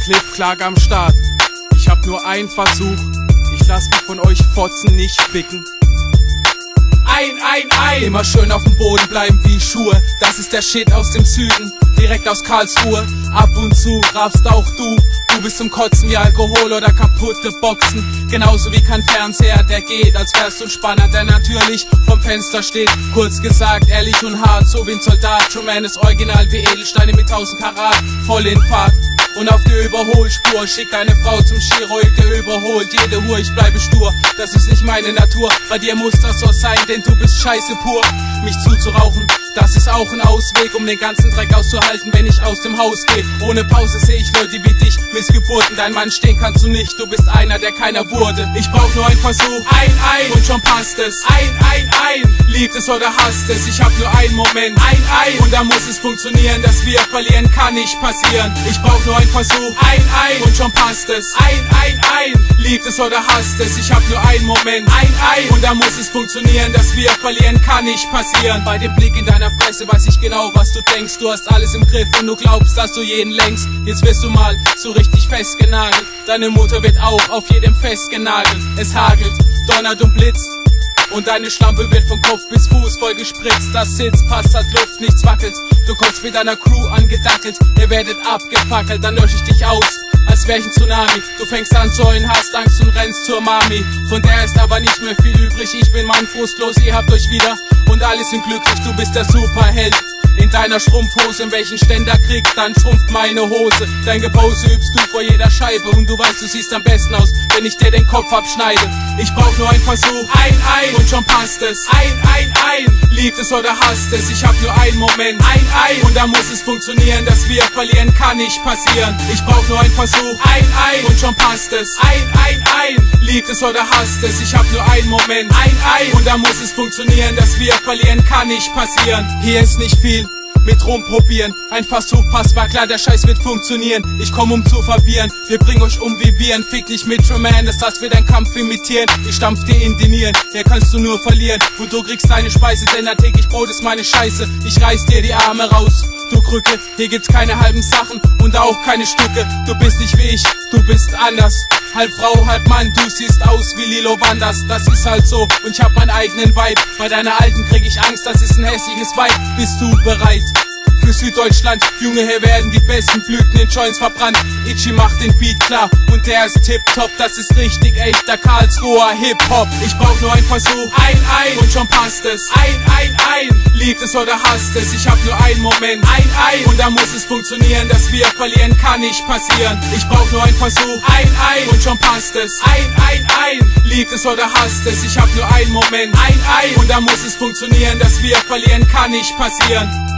Cliff Clark am Start. Ich hab nur einen Versuch. Ich lass mich von euch Fotzen nicht ficken. Immer schön auf dem Boden bleiben wie Schuhe. Das ist der Shit aus dem Süden, direkt aus Karlsruhe. Ab und zu raffst auch du. Du bist zum Kotzen wie Alkohol oder kaputte Boxen. Genauso wie kein Fernseher, der geht, als wärst du ein Spanner, der natürlich vom Fenster steht. Kurz gesagt, ehrlich und hart, so wie ein Soldat. Truman ist original wie Edelsteine mit 1000 Karat. Voll in Fahrt und auf die Überholspur. Schick deine Frau zum Chiro, der überholt jede Hure. Ich bleibe stur, das ist nicht meine Natur. Bei dir muss das so sein, denn du bist scheiße pur. Mich zuzurauchen, das ist auch ein Ausweg, um den ganzen Dreck auszuhalten, wenn ich aus dem Haus gehe. Ohne Pause seh ich Leute wie dich, Missgeburten. Dein Mann stehen kannst du nicht, du bist einer, der keiner wurde. Ich brauch nur einen Versuch, ein und schon passt es. Liebt es oder hasst es, ich hab nur einen Moment, und da muss es funktionieren. Dass wir verlieren, kann nicht passieren. Ich brauch nur einen Versuch, und schon passt es. Liebt es oder hasst es, ich hab nur einen Moment, und da muss es funktionieren. Dass wir verlieren, kann nicht passieren. Bei dem Blick in deiner Fresse weiß ich genau, was du denkst. Du hast alles im Griff und du glaubst, dass du jeden lenkst. Jetzt wirst du mal so richtig festgenagelt. Deine Mutter wird auch auf jedem Fest genagelt. Es hagelt, donnert und blitzt, und deine Schlampe wird von Kopf bis Fuß voll gespritzt. Das Sitz passt, hat Luft, nichts wackelt. Du kommst mit deiner Crew angedackelt. Ihr werdet abgefackelt, dann lösch ich dich aus, als wär ich ein Tsunami. Du fängst an zu heulen, hast Angst und rennst zur Mami. Von der ist aber nicht mehr viel übrig. Ich bin Mann frustlos, ihr habt euch wieder und alle sind glücklich. Du bist der Superheld in deiner Schrumpfhose. In welchen Ständer kriegt, dann schrumpft meine Hose. Dein Gepose übst du vor jeder Scheibe, und du weißt, du siehst am besten aus, wenn ich dir den Kopf abschneide. Ich brauch nur einen Versuch, und schon passt es. Liebt es oder hasst es, ich hab nur einen Moment, und da muss es funktionieren. Dass wir verlieren, kann nicht passieren. Ich brauch nur einen Versuch, und schon passt es. Liebt es oder hasst es, ich hab nur einen Moment, und da muss es funktionieren. Dass wir verlieren, kann nicht passieren. Hier ist nicht viel mit rumprobieren. Ein Versuch passt, war klar, der Scheiß wird funktionieren. Ich komm, um zu verwirren, wir bringen euch um wie Viren. Fick nicht mit Truman, das wird ein Kampf imitieren. Ich stampf dir in die Nieren, hier kannst du nur verlieren. Und du kriegst deine Speise, denn ein täglich Brot ist meine Scheiße. Ich reiß dir die Arme raus, du Krücke. Hier gibt's keine halben Sachen und auch keine Stücke. Du bist nicht wie ich, du bist anders. Halb Frau, halb Mann, du siehst aus wie Lilo Wanders. Das ist halt so, und ich hab meinen eigenen Vibe. Bei deiner Alten krieg ich Angst, das ist ein hässliches Vibe. Bist du bereit für Süddeutschland? Junge, hier werden die besten Blüten in Joints verbrannt. Itchy macht den Beat klar und der ist tipptopp. Das ist richtig echter Karlsruher Hip-Hop. Ich brauch nur einen Versuch, und schon passt es. Liebt es oder hasst es, ich hab nur einen Moment, und da muss es funktionieren. Dass wir verlieren, kann nicht passieren. Ich brauch nur einen Versuch, und schon passt es. Liebt es oder hasst es, ich hab nur einen Moment, und da muss es funktionieren. Dass wir verlieren, kann nicht passieren.